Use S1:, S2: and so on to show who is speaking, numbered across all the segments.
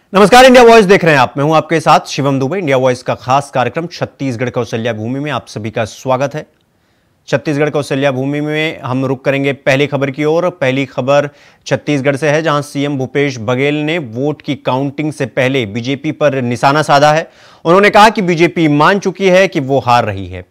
S1: नमस्कार, India voice देख रहे हैं आप। मैं हूं आपके साथ शिवम दुबे। इंडिया वॉइस का खास कार्यक्रम छत्तीसगढ़ कौशल्या भूमि में आप सभी का स्वागत है। छत्तीसगढ़ कौशल्या भूमि में हम रुक करेंगे पहली खबर की ओर। पहली खबर छत्तीसगढ़ से है, जहां सीएम भूपेश बघेल ने वोट की काउंटिंग से पहले बीजेपी पर निशाना साधा है। उन्होंने कहा कि बीजेपी मान चुकी है कि वो हार रही है।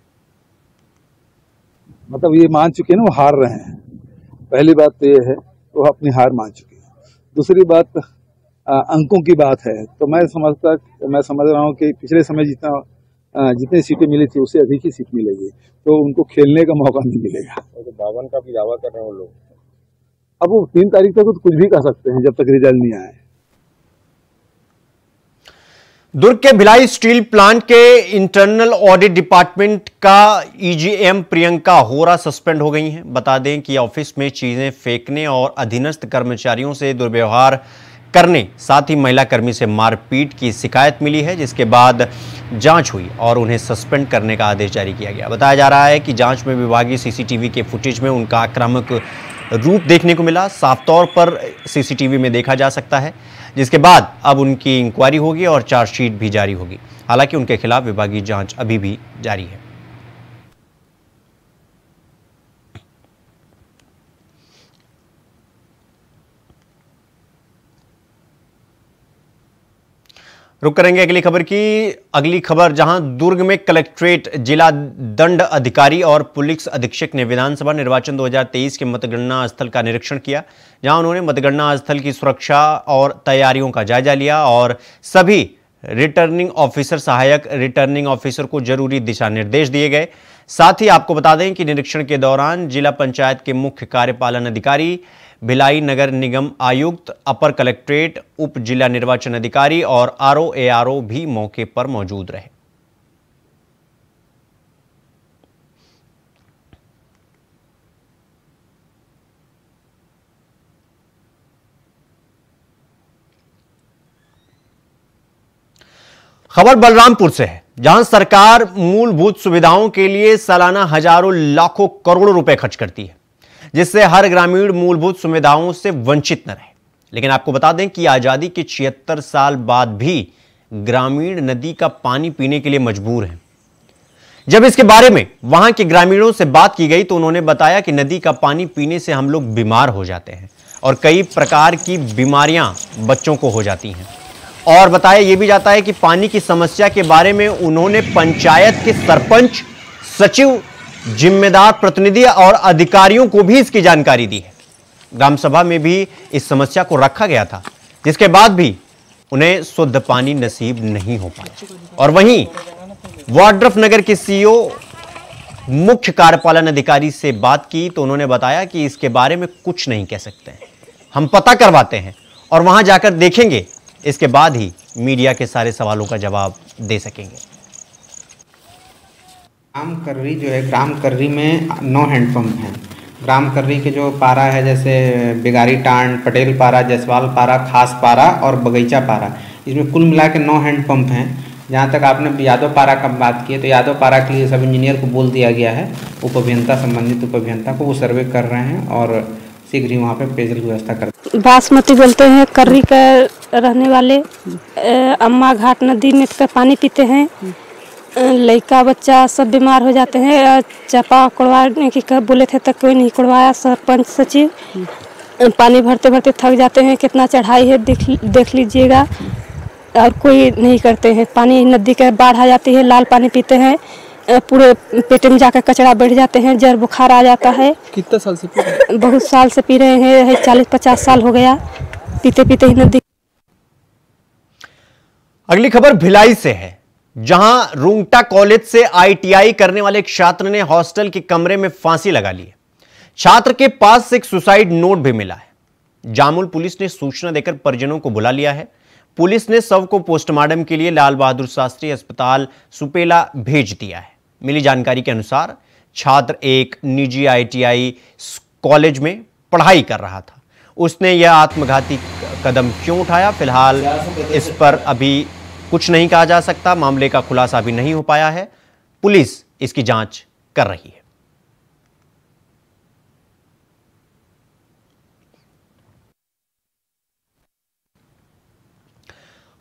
S2: मतलब ये मान चुके हैं ना, वो हार रहे हैं। पहली बात तो ये है, वो अपनी हार मान चुके हैं। दूसरी बात अंकों की बात है, तो मैं समझ रहा हूँ कि पिछले समय जितनी सीटें मिली थी उससे अधिक ही सीट मिलेगी, तो उनको खेलने का मौका नहीं मिलेगा।
S3: तो 52 का भी दावा कर रहे हैं वो लोग।
S2: अब वो 3 तारीख तक तो कुछ भी कर सकते हैं जब तक रिजल्ट नहीं आए।
S1: दुर्ग के भिलाई स्टील प्लांट के इंटरनल ऑडिट डिपार्टमेंट का ईजीएम प्रियंका होरा सस्पेंड हो गई हैं। बता दें कि ऑफिस में चीजें फेंकने और अधीनस्थ कर्मचारियों से दुर्व्यवहार करने, साथ ही महिला कर्मी से मारपीट की शिकायत मिली है, जिसके बाद जांच हुई और उन्हें सस्पेंड करने का आदेश जारी किया गया। बताया जा रहा है कि जांच में विभागीय सीसीटीवी के फुटेज में उनका आक्रामक रूप देखने को मिला, साफ तौर पर सीसीटीवी में देखा जा सकता है, जिसके बाद अब उनकी इंक्वायरी होगी और चार्जशीट भी जारी होगी। हालांकि उनके खिलाफ विभागीय जांच अभी भी जारी है। रुक करेंगे अगली खबर, जहां दुर्ग में कलेक्ट्रेट, जिला दंड अधिकारी और पुलिस अधीक्षक ने विधानसभा निर्वाचन 2023 के मतगणना स्थल का निरीक्षण किया, जहां उन्होंने मतगणना स्थल की सुरक्षा और तैयारियों का जायजा लिया और सभी रिटर्निंग ऑफिसर, सहायक रिटर्निंग ऑफिसर को जरूरी दिशा निर्देश दिए गए। साथ ही आपको बता दें कि निरीक्षण के दौरान जिला पंचायत के मुख्य कार्यपालन अधिकारी, भिलाई नगर निगम आयुक्त, अपर कलेक्ट्रेट, उप जिला निर्वाचन अधिकारी और आरओ एआरओ भी मौके पर मौजूद रहे। खबर बलरामपुर से है, जहां सरकार मूलभूत सुविधाओं के लिए सालाना हजारों लाखों करोड़ों रुपए खर्च करती है, जिससे हर ग्रामीण मूलभूत सुविधाओं से वंचित न रहे। लेकिन आपको बता दें कि आजादी के 76 साल बाद भी ग्रामीण नदी का पानी पीने के लिए मजबूर हैं। जब इसके बारे में वहां के ग्रामीणों से बात की गई तो उन्होंने बताया कि नदी का पानी पीने से हम लोग बीमार हो जाते हैं और कई प्रकार की बीमारियां बच्चों को हो जाती हैं। और बताया यह भी जाता है कि पानी की समस्या के बारे में उन्होंने पंचायत के सरपंच, सचिव, जिम्मेदार प्रतिनिधि और अधिकारियों को भी इसकी जानकारी दी है। ग्राम सभा में भी इस समस्या को रखा गया था, जिसके बाद भी उन्हें शुद्ध पानी नसीब नहीं हो पाया। और वहीं वाड्रफ नगर के सीईओ, मुख्य कार्यपालन अधिकारी से बात की तो उन्होंने बताया कि इसके बारे में कुछ नहीं कह सकते हैं, हम पता करवाते हैं और वहां जाकर देखेंगे, इसके बाद ही मीडिया के सारे सवालों का जवाब दे सकेंगे।
S4: ग्राम कर्री जो है, ग्राम कर्री में 9 हैंडपंप हैं। ग्राम कर्री के जो पारा है, जैसे बिगारी टांड, पटेल पारा, जसवाल पारा, खास पारा और बगीचा पारा, इसमें कुल मिला के 9 हैंडपंप हैं। जहाँ तक आपने यादव पारा का बात की है, तो यादव पारा के लिए सब इंजीनियर को बोल दिया गया है, संबंधित उप अभियंता को, वो सर्वे कर रहे हैं और शीघ्र ही वहाँ पे पेयजल की व्यवस्था कर।
S5: बासमती बोलते हैं, कर्री का रहने वाले, अम्मा घाट नदी में का पानी पीते हैं, लड़का बच्चा सब बीमार हो जाते हैं। चापा कुड़वाने की कब बोले थे तक कोई नहीं कुड़वाया। सरपंच, सचिव पानी भरते भरते थक जाते हैं, कितना चढ़ाई है देख लीजिएगा, और कोई नहीं करते हैं। पानी नदी का बाढ़ आ जाती है, लाल पानी पीते हैं, पूरे पेट में जाकर कचरा बैठ जाते हैं, जर बुखार आ जाता है।
S6: कितना साल से पी रहे हैं?
S5: बहुत साल से पी रहे हैं, 40-50 साल हो गया पीते पीते ही नदी।
S1: अगली खबर भिलाई से है, जहां रूंगटा कॉलेज से आईटीआई करने वाले एक छात्र ने हॉस्टल के कमरे में फांसी लगा ली है। छात्र के पास एक सुसाइड नोट भी मिला है। जामुल पुलिस ने सूचना देकर परिजनों को बुला लिया है। पुलिस ने शव को पोस्टमार्टम के लिए लाल बहादुर शास्त्री अस्पताल सुपेला भेज दिया है। मिली जानकारी के अनुसार छात्र एक निजी आईटीआई कॉलेज में पढ़ाई कर रहा था। उसने यह आत्मघाती कदम क्यों उठाया, फिलहाल इस पर अभी कुछ नहीं कहा जा सकता। मामले का खुलासा अभी नहीं हो पाया है। पुलिस इसकी जांच कर रही है।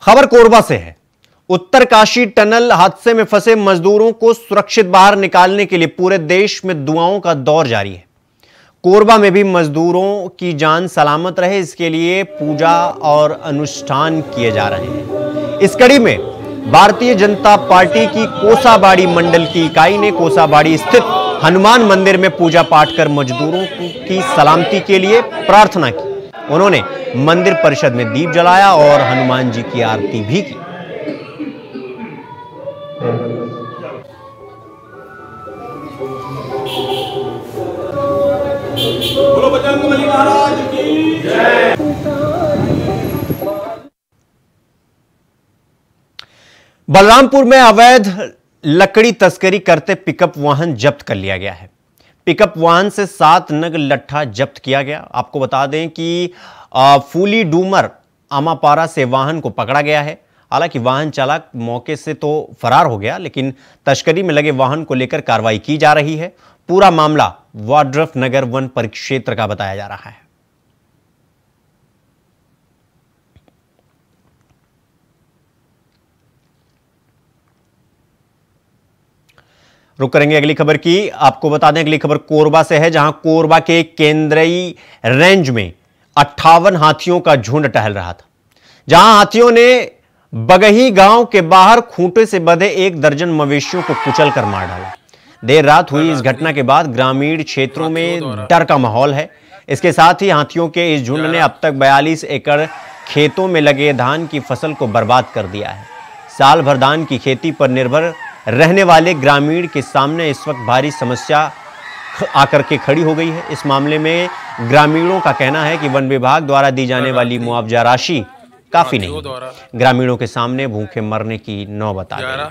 S1: खबर कोरबा से है। उत्तरकाशी टनल हादसे में फंसे मजदूरों को सुरक्षित बाहर निकालने के लिए पूरे देश में दुआओं का दौर जारी है। कोरबा में भी मजदूरों की जान सलामत रहे, इसके लिए पूजा और अनुष्ठान किए जा रहे हैं। इस कड़ी में भारतीय जनता पार्टी की कोसाबाड़ी मंडल की इकाई ने कोसाबाड़ी स्थित हनुमान मंदिर में पूजा पाठ कर मजदूरों की सलामती के लिए प्रार्थना की। उन्होंने मंदिर परिषद में दीप जलाया और हनुमान जी की आरती भी की।
S6: बोलो बजरंगबली महाराज की जय।
S1: बलरामपुर में अवैध लकड़ी तस्करी करते पिकअप वाहन जब्त कर लिया गया है। पिकअप वाहन से 7 नग लट्ठा जब्त किया गया। आपको बता दें कि फूली डूमर आमापारा से वाहन को पकड़ा गया है। हालांकि वाहन चालक मौके से तो फरार हो गया, लेकिन तस्करी में लगे वाहन को लेकर कार्रवाई की जा रही है। पूरा मामला वाड्रफ नगर वन परिक्षेत्र का बताया जा रहा है। रुक करेंगे अगली खबर की। आपको बता दें अगली खबर कोरबा से है, जहां कोरबा के केंद्रई रेंज में 58 हाथियों का झुंड टहल रहा था। जहां हाथियों ने बगही गांव के बाहर खूंटे से बंधे 1 दर्जन मवेशियों को कुचलकर मार डाला। देर रात हुई इस घटना के बाद ग्रामीण क्षेत्रों में डर का माहौल है। इसके साथ ही हाथियों के इस झुंड ने अब तक 42 एकड़ खेतों में लगे धान की फसल को बर्बाद कर दिया है। साल भर धान की खेती पर निर्भर रहने वाले ग्रामीण के सामने इस वक्त भारी समस्या आकर के खड़ी हो गई है। इस मामले में ग्रामीणों का कहना है कि वन विभाग द्वारा दी जाने वाली मुआवजा राशि काफी नहीं। ग्रामीणों के सामने भूखे मरने की नौबत आ गई।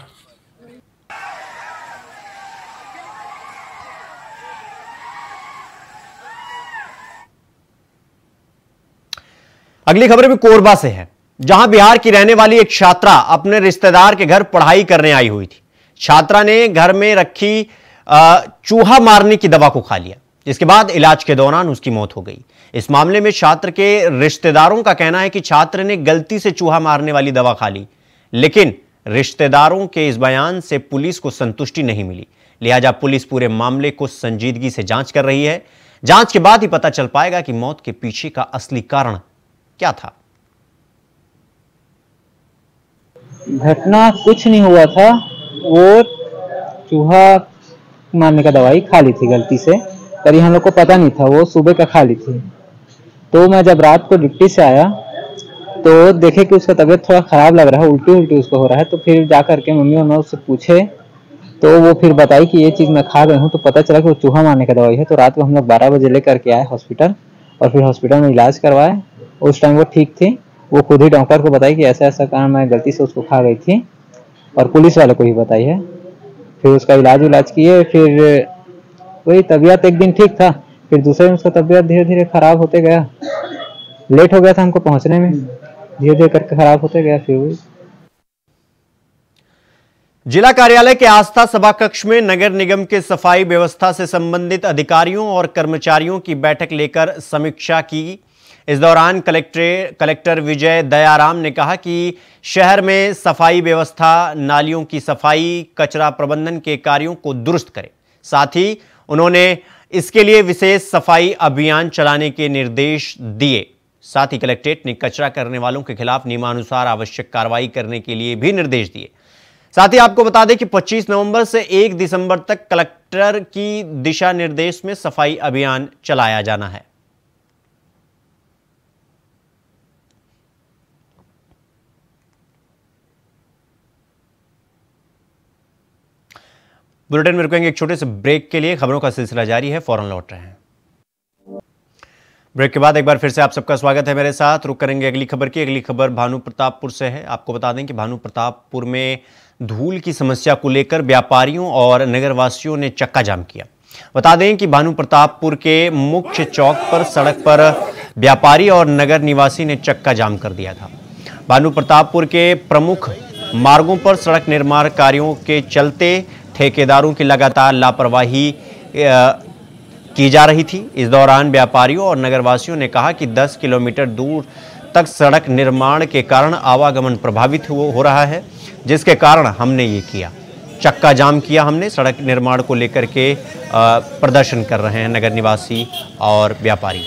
S1: अगली खबर भी कोरबा से है, जहां बिहार की रहने वाली एक छात्रा अपने रिश्तेदार के घर पढ़ाई करने आई हुई थी। छात्रा ने घर में रखी चूहा मारने की दवा को खा लिया, जिसके बाद इलाज के दौरान उसकी मौत हो गई। इस मामले में छात्र के रिश्तेदारों का कहना है कि छात्र ने गलती से चूहा मारने वाली दवा खा ली, लेकिन रिश्तेदारों के इस बयान से पुलिस को संतुष्टि नहीं मिली। लिहाजा पुलिस पूरे मामले को संजीदगी से जांच कर रही है। जांच के बाद ही पता चल पाएगा कि मौत के पीछे का असली कारण क्या था।
S7: घटना कुछ नहीं हुआ था, वो चूहा मारने का दवाई खा ली थी गलती से, पर हम लोग को पता नहीं था, वो सुबह का खा ली थी। तो मैं जब रात को ड्यूटी से आया तो देखे कि उसका तबीयत थोड़ा खराब लग रहा है, उल्टी उल्टी उसको हो रहा है। तो फिर जा करके मम्मी और मैं उससे पूछे तो वो फिर बताई कि ये चीज़ मैं खा गई हूँ। तो पता चला कि वो चूहा मारने का दवाई है। तो रात को हम लोग 12 बजे लेकर के आए हॉस्पिटल, और फिर हॉस्पिटल में इलाज करवाए। उस टाइम वो ठीक थी। वो खुद ही डॉक्टर को बताई कि ऐसा ऐसा कारण मैं गलती से उसको खा गई थी, और पुलिस वालों को भी बताई है। फिर उसका इलाज किए। फिर वही तबीयत एक दिन ठीक था, फिर दूसरे दिन उसका तबीयत धीरे धीरे खराब होते गया। लेट हो गया था हमको पहुंचने में, धीरे धीरे करके खराब होते गया। फिर वही
S1: जिला कार्यालय के आस्था सभा कक्ष में नगर निगम के सफाई व्यवस्था से संबंधित अधिकारियों और कर्मचारियों की बैठक लेकर समीक्षा की। इस दौरान कलेक्टर विजय दयाराम ने कहा कि शहर में सफाई व्यवस्था, नालियों की सफाई, कचरा प्रबंधन के कार्यों को दुरुस्त करें। साथ ही उन्होंने इसके लिए विशेष सफाई अभियान चलाने के निर्देश दिए। साथ ही कलेक्ट्रेट ने कचरा करने वालों के खिलाफ नियमानुसार आवश्यक कार्रवाई करने के लिए भी निर्देश दिए। साथ ही आपको बता दें कि 25 नवंबर से 1 दिसंबर तक कलेक्टर की दिशा निर्देश में सफाई अभियान चलाया जाना है। बुलेटिन में रुकेंगे एक छोटे से ब्रेक के लिए। खबरों का सिलसिला जारी है, फौरन लौट रहे हैं। ब्रेक के बाद एक बार फिर से आप सबका स्वागत है मेरे साथ। रुक करेंगे अगली खबर की। अगली खबर भानु प्रतापपुर से है। आपको बता दें कि भानु प्रतापपुर में धूल की समस्या को लेकर व्यापारियों और नगरवासियों ने चक्का जाम किया। बता दें कि भानु प्रतापपुर के मुख्य चौक पर सड़क पर व्यापारी और नगर निवासी ने चक्का जाम कर दिया था। भानु प्रतापपुर के प्रमुख मार्गों पर सड़क निर्माण कार्यों के चलते ठेकेदारों की लगातार लापरवाही की जा रही थी। इस दौरान व्यापारियों और नगरवासियों ने कहा कि 10 किलोमीटर दूर तक सड़क निर्माण के कारण आवागमन प्रभावित हो रहा है, जिसके कारण हमने ये किया, चक्का जाम किया हमने। सड़क निर्माण को लेकर के प्रदर्शन कर रहे हैं नगर निवासी और व्यापारी।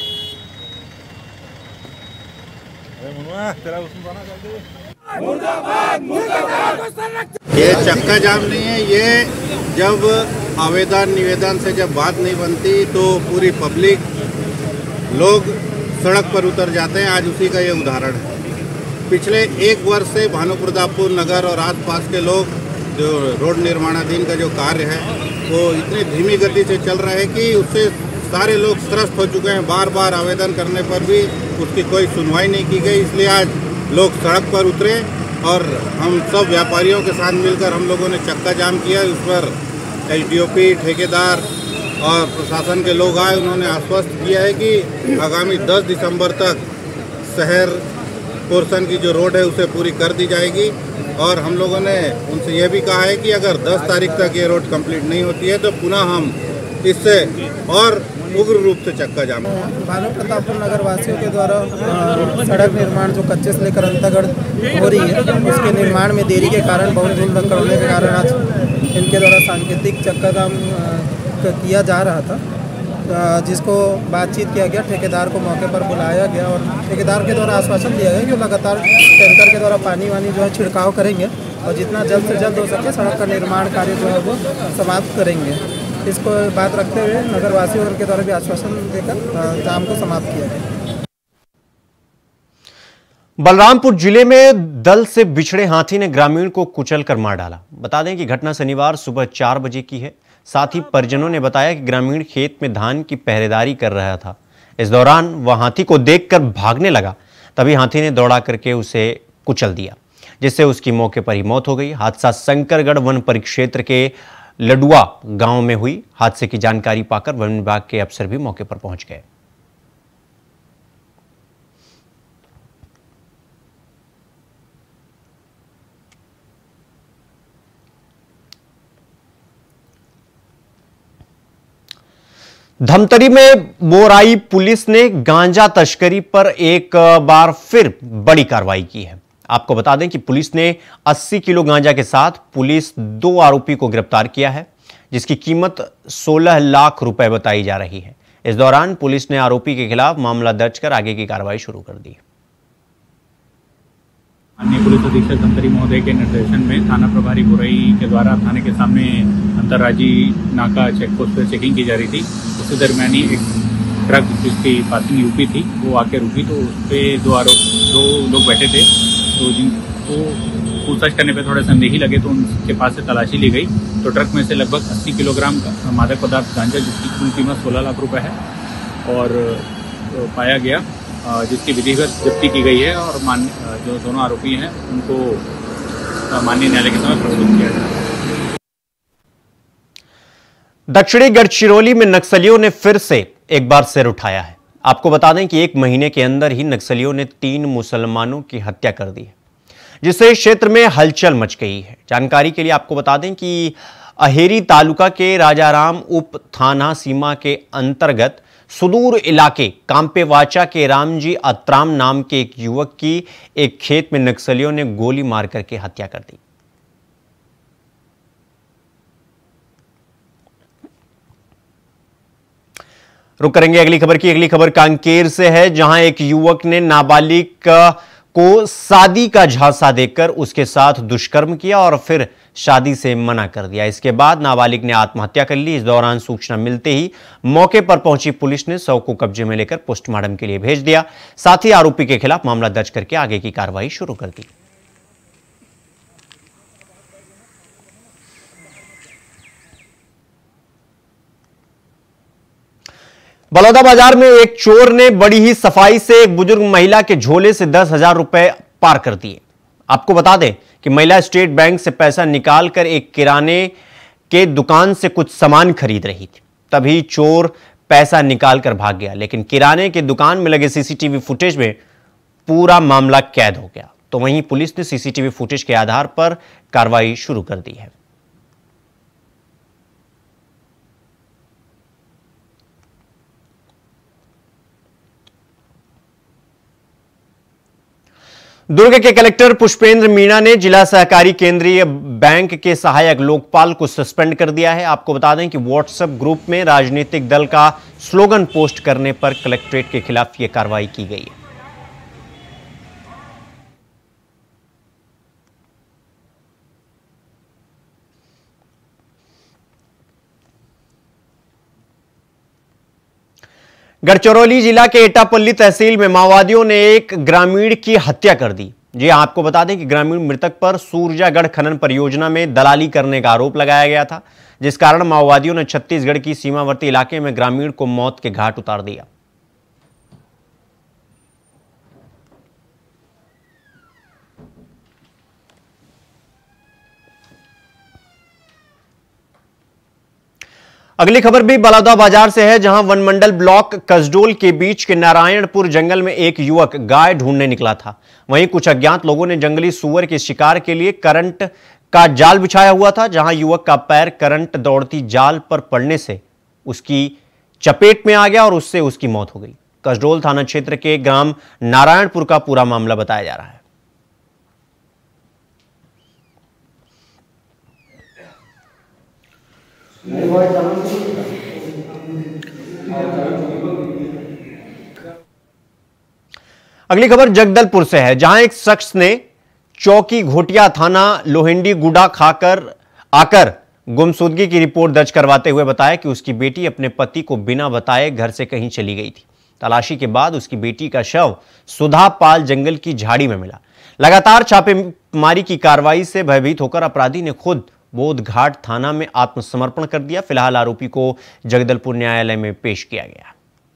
S8: ये चक्का जाम नहीं है, ये जब आवेदन निवेदन से जब बात नहीं बनती तो पूरी पब्लिक लोग सड़क पर उतर जाते हैं। आज उसी का ये उदाहरण है। पिछले 1 वर्ष से भानुप्रतापपुर नगर और आसपास के लोग जो रोड निर्माणाधीन का जो कार्य है वो इतनी धीमी गति से चल रहा है कि उससे सारे लोग त्रस्त हो चुके हैं। बार बार आवेदन करने पर भी उसकी कोई सुनवाई नहीं की गई, इसलिए आज लोग सड़क पर उतरे और हम सब व्यापारियों के साथ मिलकर हम लोगों ने चक्का जाम किया। उस पर एसडीओपी, ठेकेदार और प्रशासन के लोग आए। उन्होंने आश्वस्त किया है कि आगामी 10 दिसंबर तक शहर पोर्शन की जो रोड है उसे पूरी कर दी जाएगी। और हम लोगों ने उनसे यह भी कहा है कि अगर 10 तारीख तक ये रोड कंप्लीट नहीं होती है तो पुनः हम इससे और उग्र रूप से चक्का जाम।
S9: भानुप्रतापपुर नगर वासियों के द्वारा सड़क निर्माण जो कच्चे से लेकर अंतगढ़ हो रही है, उसके निर्माण में देरी के कारण, बहुत धूल धक्कड़ होने के कारण आज इनके द्वारा सांकेतिक चक्का जाम किया जा रहा था, जिसको बातचीत किया गया। ठेकेदार को मौके पर बुलाया गया और ठेकेदार के द्वारा आश्वासन दिया गया कि लगातार टैंकर के द्वारा पानी वानी जो है छिड़काव करेंगे और जितना जल्द से जल्द हो सके सड़क का निर्माण कार्य जो है वो समाप्त करेंगे। इसको बात रखते हुए नगरवासियों के द्वारा भी आश्वासन देकर जाम को समाप्त किया गया।
S1: बलरामपुर जिले में दल से बिछड़े हाथी ने ग्रामीण को कुचलकर मार डाला। बता दें कि घटना शनिवार सुबह 4 बजे की है। साथ ही परिजनों ने बताया कि ग्रामीण खेत में धान की पहरेदारी कर रहा था। इस दौरान वह हाथी को देखकर भागने लगा, तभी हाथी ने दौड़ा करके उसे कुचल दिया, जिससे उसकी मौके पर ही मौत हो गई। हादसा शंकरगढ़ वन परिक्षेत्र के लडुआ गांव में हुई। हादसे की जानकारी पाकर वन विभाग के अफसर भी मौके पर पहुंच गए। धमतरी में बोराई पुलिस ने गांजा तस्करी पर एक बार फिर बड़ी कार्रवाई की है। आपको बता दें कि पुलिस ने 80 किलो गांजा के साथ पुलिस 2 आरोपी को गिरफ्तार किया है, जिसकी कीमत 16 लाख रुपए बताई जा रही है। इस दौरान पुलिस ने आरोपी के खिलाफ मामला दर्ज कर आगे की कार्रवाई शुरू कर दी।
S10: माननीय पुलिस अधीक्षक धमतरी महोदय के निर्देशन में थाना प्रभारी बुरई के द्वारा थाने के सामने अंतर्राज्यीय नाका चेकपोस्ट पर चेकिंग की जा रही थी। उसी दरमियान ही एक ट्रक जिसकी पासिंग यूपी थी वो आके रुकी, तो उस पर 2 लोग बैठे थे। तो जिनको पूछताछ करने पे थोड़े संदेही लगे तो उनके पास से तलाशी ली गई। तो ट्रक में से लगभग 80 किलोग्राम मादक पदार्थ गांजा, जिसकी कुल कीमत 16 लाख रुपए है, और पाया गया, जिसकी विधिवत जब्ती की गई है और जो दोनों आरोपी हैं उनको माननीय न्यायालय के समक्ष प्रस्तुत किया जाएगा।
S1: दक्षिणी गढ़चिरौली में नक्सलियों ने फिर से एक बार सिर उठाया है। आपको बता दें कि 1 महीने के अंदर ही नक्सलियों ने 3 मुसलमानों की हत्या कर दी है, जिससे क्षेत्र में हलचल मच गई है। जानकारी के लिए आपको बता दें कि अहेरी तालुका के राजाराम उप थाना सीमा के अंतर्गत सुदूर इलाके कांपेवाचा के रामजी अत्राम नाम के एक युवक की एक खेत में नक्सलियों ने गोली मार करके हत्या कर दी। रुक करेंगे अगली खबर की। अगली खबर कांकेर से है, जहां एक युवक ने नाबालिग को शादी का झांसा देकर उसके साथ दुष्कर्म किया और फिर शादी से मना कर दिया। इसके बाद नाबालिग ने आत्महत्या कर ली। इस दौरान सूचना मिलते ही मौके पर पहुंची पुलिस ने शव को कब्जे में लेकर पोस्टमार्टम के लिए भेज दिया। साथ ही आरोपी के खिलाफ मामला दर्ज करके आगे की कार्रवाई शुरू कर दी। बलौदाबाजार में एक चोर ने बड़ी ही सफाई से एक बुजुर्ग महिला के झोले से 10,000 रुपए पार कर दिए। आपको बता दें कि महिला स्टेट बैंक से पैसा निकालकर एक किराने के दुकान से कुछ सामान खरीद रही थी। तभी चोर पैसा निकालकर भाग गया, लेकिन किराने के दुकान में लगे सीसीटीवी फुटेज में पूरा मामला कैद हो गया। तो वहीं पुलिस ने सीसीटीवी फुटेज के आधार पर कार्रवाई शुरू कर दी है। दुर्ग के कलेक्टर पुष्पेंद्र मीणा ने जिला सहकारी केंद्रीय बैंक के सहायक लोकपाल को सस्पेंड कर दिया है। आपको बता दें कि व्हाट्सएप ग्रुप में राजनीतिक दल का स्लोगन पोस्ट करने पर कलेक्ट्रेट के खिलाफ यह कार्रवाई की गई है। गढ़चिरौली जिला के एटापल्ली तहसील में माओवादियों ने एक ग्रामीण की हत्या कर दी। जी आपको बता दें कि ग्रामीण मृतक पर सूरजागढ़ खनन परियोजना में दलाली करने का आरोप लगाया गया था, जिस कारण माओवादियों ने छत्तीसगढ़ की सीमावर्ती इलाके में ग्रामीण को मौत के घाट उतार दिया। अगली खबर भी बलौदाबाजार से है, जहां वनमंडल ब्लॉक कसडोल के बीच के नारायणपुर जंगल में एक युवक गाय ढूंढने निकला था। वहीं कुछ अज्ञात लोगों ने जंगली सूअर के शिकार के लिए करंट का जाल बिछाया हुआ था, जहां युवक का पैर करंट दौड़ती जाल पर पड़ने से उसकी चपेट में आ गया और उससे उसकी मौत हो गई। कसडोल थाना क्षेत्र के ग्राम नारायणपुर का पूरा मामला बताया जा रहा है। अगली खबर जगदलपुर से है, जहां एक शख्स ने चौकी घोटिया थाना लोहिंडी गुडा आकर गुमशुदगी की रिपोर्ट दर्ज करवाते हुए बताया कि उसकी बेटी अपने पति को बिना बताए घर से कहीं चली गई थी। तलाशी के बाद उसकी बेटी का शव सुधापाल जंगल की झाड़ी में मिला। लगातार छापेमारी की कार्रवाई से भयभीत होकर अपराधी ने खुद बोधघाट थाना में आत्मसमर्पण कर दिया। फिलहाल आरोपी को जगदलपुर न्यायालय में पेश किया गया।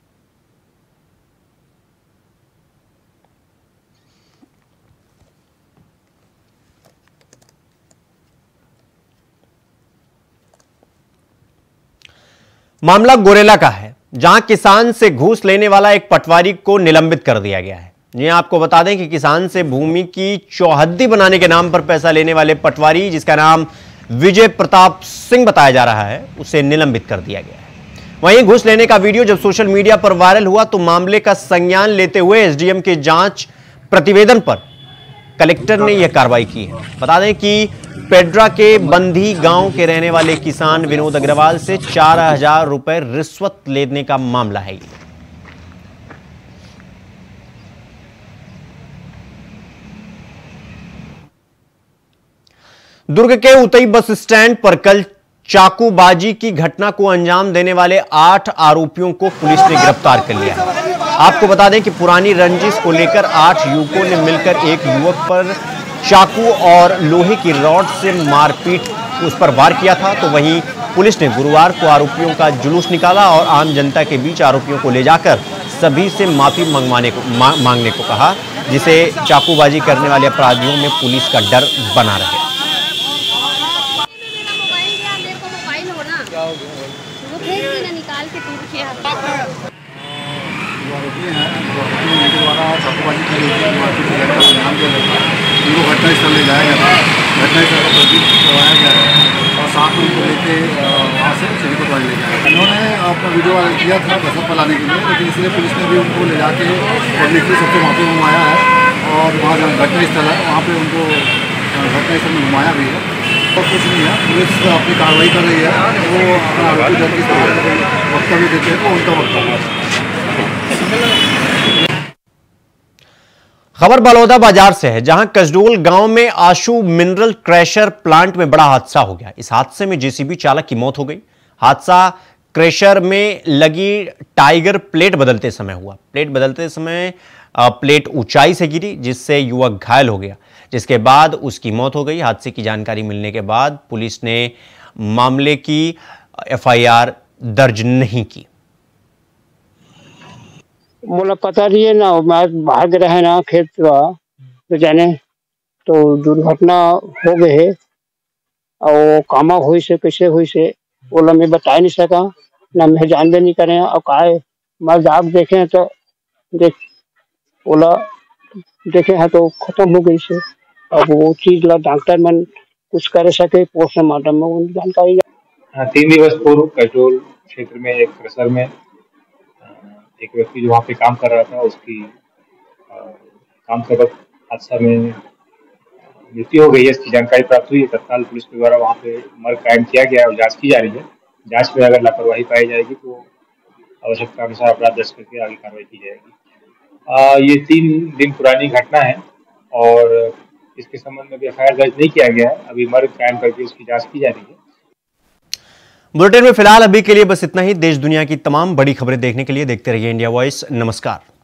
S1: मामला गोरेला का है, जहां किसान से घूस लेने वाला एक पटवारी को निलंबित कर दिया गया है। ये आपको बता दें कि किसान से भूमि की चौहद्दी बनाने के नाम पर पैसा लेने वाले पटवारी, जिसका नाम विजय प्रताप सिंह बताया जा रहा है, उसे निलंबित कर दिया गया है। वहीं घूस लेने का वीडियो जब सोशल मीडिया पर वायरल हुआ तो मामले का संज्ञान लेते हुए एसडीएम के जांच प्रतिवेदन पर कलेक्टर ने यह कार्रवाई की है। बता दें कि पेड्रा के बंधी गांव के रहने वाले किसान विनोद अग्रवाल से 4000 रुपए रिश्वत लेने का मामला है। दुर्ग के उतई बस स्टैंड पर कल चाकूबाजी की घटना को अंजाम देने वाले 8 आरोपियों को पुलिस ने गिरफ्तार कर लिया है। आपको बता दें कि पुरानी रंजिश को लेकर 8 युवकों ने मिलकर एक युवक पर चाकू और लोहे की रॉड से मारपीट उस पर वार किया था। तो वहीं पुलिस ने गुरुवार को आरोपियों का जुलूस निकाला और आम जनता के बीच आरोपियों को ले जाकर सभी से माफी मांगने को कहा, जिसे चाकूबाजी करने वाले अपराधियों में पुलिस का डर बना रहे।
S11: चाकूबाजी की उनको घटनास्थल ले जाया गया था। घटनास्थल को प्रदीप करवाया गया है और साथ में उनको लेके वहाँ से सिविल ले गया। उन्होंने अपना वीडियो वायरल किया था दशरथ पर लाने के लिए, लेकिन इसलिए पुलिस ने भी उनको ले जाके पब्लिकली सबसे माफी मंगवाया है और वहाँ जहाँ घटनास्थल है वहाँ पर उनको घटनास्थल में घुमाया भी है। और कुछ नहीं है, पुलिस अपनी कार्रवाई कर रही है। वो अपना आरोपी दल की वक्तव्य देते हैं तो उनका वक्तव्य।
S1: खबर बलौदाबाजार से है, जहां कसडोल गांव में आशु मिनरल क्रैशर प्लांट में बड़ा हादसा हो गया। इस हादसे में जेसीबी चालक की मौत हो गई। हादसा क्रैशर में लगी टाइगर प्लेट बदलते समय हुआ। प्लेट बदलते समय प्लेट ऊंचाई से गिरी, जिससे युवक घायल हो गया, जिसके बाद उसकी मौत हो गई। हादसे की जानकारी मिलने के बाद पुलिस ने मामले की एफआईआर दर्ज नहीं की।
S12: मुझे पता नहीं है ना, मैं बाहर गए है ना खेत तो जाने तो दुर्घटना हो गई है और कामा हुई से कैसे हुई से बोला मैं बता नहीं सका ना, मैं जान भी नहीं करे और कहा मैं जाग देखे तो देख बोला देखे हैं तो खत्म हो गई से। अब वो चीज ला डॉक्टर मन कुछ कर सके पोस्टमार्टम में जानकारी।
S13: 3 दिवस पूर्व कसडोल क्षेत्र में एक क्रशर में एक व्यक्ति जो वहाँ पे काम कर रहा था, उसकी काम के वक्त हादसा में मृत्यु हो गई है, इसकी जानकारी प्राप्त हुई है। तत्काल पुलिस के द्वारा वहाँ पे मर्ग कायम किया गया है और जांच की जा रही है। जांच में अगर लापरवाही पाई जाएगी तो आवश्यकता अनुसार अपराध दर्ज करके आगे कार्रवाई की जाएगी। ये 3 दिन पुरानी घटना है और इसके संबंध में भी एफआईआर दर्ज नहीं किया गया है। अभी मर्ग कायम करके उसकी जांच की जा रही है।
S1: बुलेटिन में फिलहाल अभी के लिए बस इतना ही। देश दुनिया की तमाम बड़ी खबरें देखने के लिए देखते रहिए इंडिया वॉइस। नमस्कार।